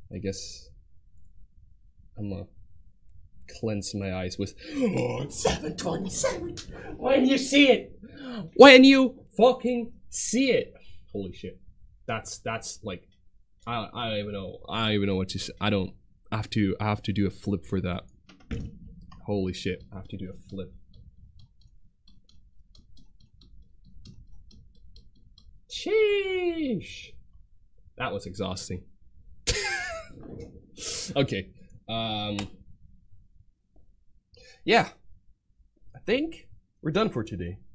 I guess I'm gonna cleanse my eyes with 727 when you see it. When you fucking see it. Holy shit. That's like I don't even know. I don't even know what to say. I have to do a flip for that. Holy shit. I have to do a flip. Sheesh. That was exhausting. Okay. Yeah. I think we're done for today.